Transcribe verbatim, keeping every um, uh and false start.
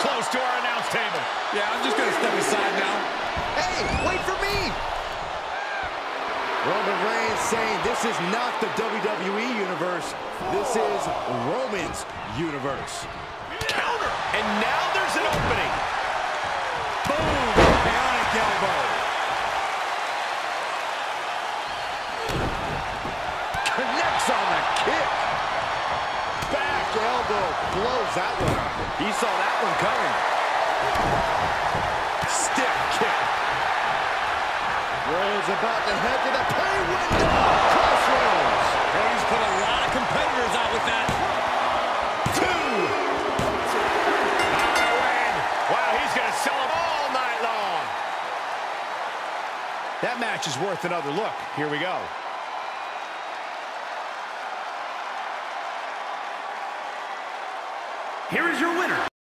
close to our announce table. Yeah, I'm just going to step aside now. Hey, wait for me! Roman Reigns saying this is not the W W E Universe. This is Roman's Universe. Counter! And now there's an opening. Boom! Bionic elbow. Connects on the kick. Back elbow blows that one. He saw that one coming. Stiff kick. Rhodes about to head to the pay window. Crossroads. Cody's put a lot of competitors out with that. Two. I win. Wow, he's going to sell them all night long. That match is worth another look. Here we go. Here is your winner.